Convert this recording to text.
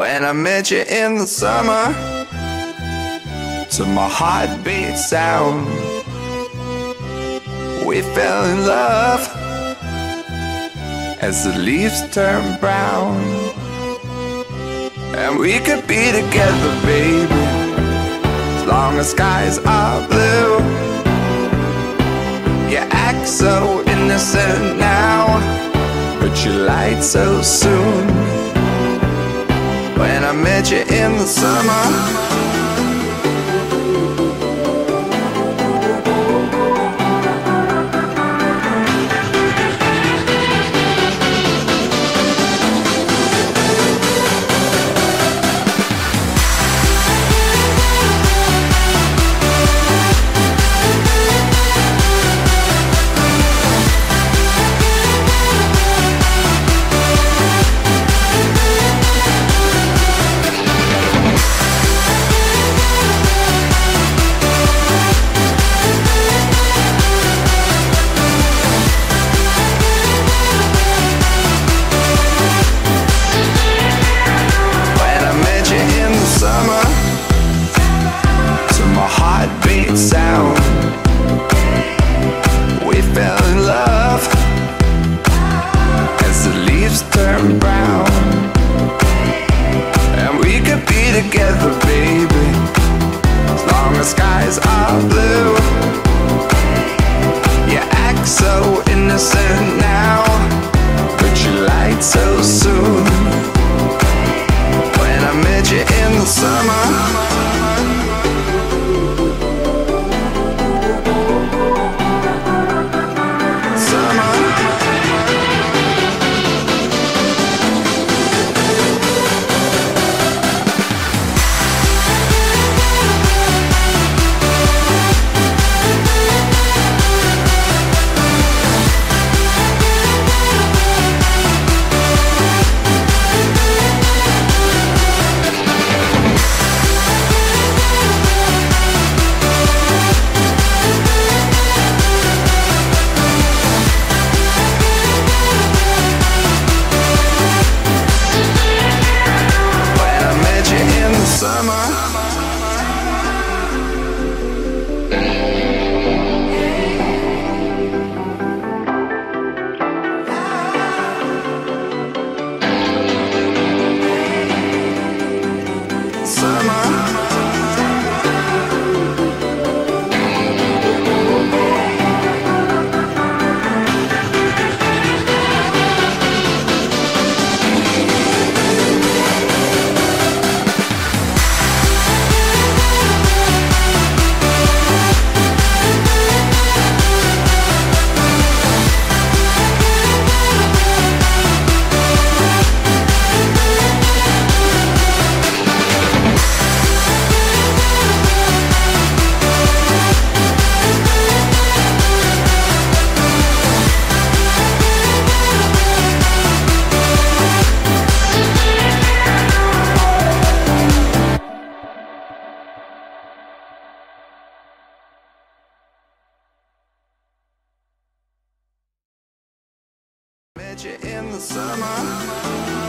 When I met you in the summer, to my heartbeat sound, we fell in love as the leaves turn brown. And we could be together, baby, as long as skies are blue. You act so innocent now, but you lied so soon. When I met you in the summer, sound, we fell in love as the leaves turn brown. And we could be together, baby, as long as skies are blue. You act so innocent now, but you lied so soon. When I met you in the summer, met you in the summer.